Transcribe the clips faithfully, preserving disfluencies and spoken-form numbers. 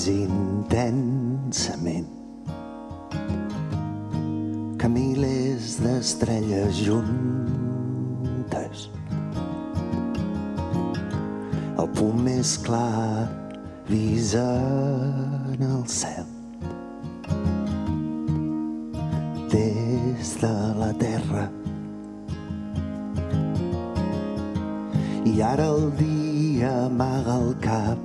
més intensament que milers d'estrelles juntes. El punt més clar vist en el cel des de la terra. I ara el dia amaga el cap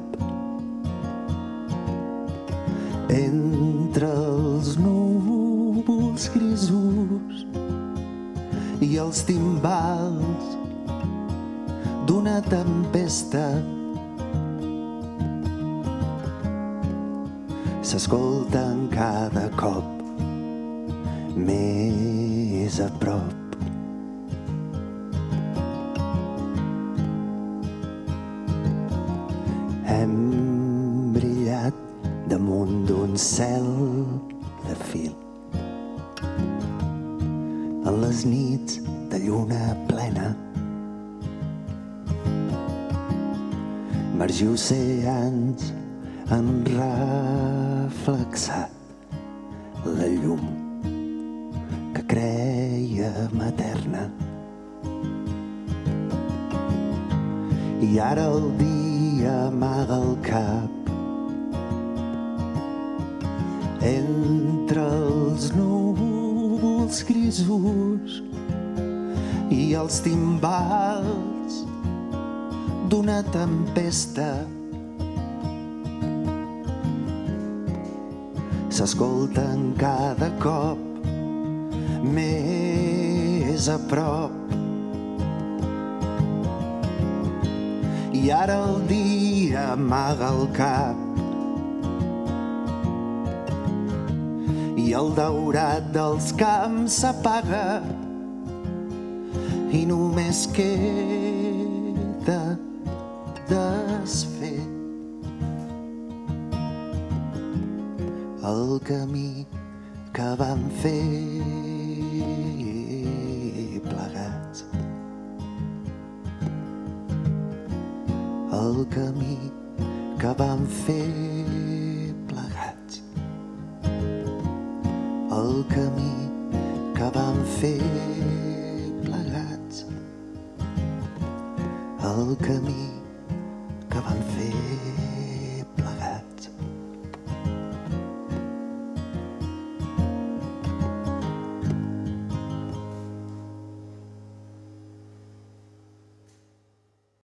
entre els núvols grisos i els timbals d'una tempesta. S'escolten cada cop més a prop. Hem brillat damunt d'un cel de fil en les nits de lluna plena. Mars i oceans han reflexat la llum que crèiem eterna. I ara el dia amaga el cap entre els núvols grisos i els timbals d'una tempesta. S'escolten cada cop més a prop. I ara el dia amaga el cap i el daurat dels camps s'apaga i només queda desfer el camí que vam fer plegats. El camí que vam fer plegats. El camí que vam fer plegats. El camí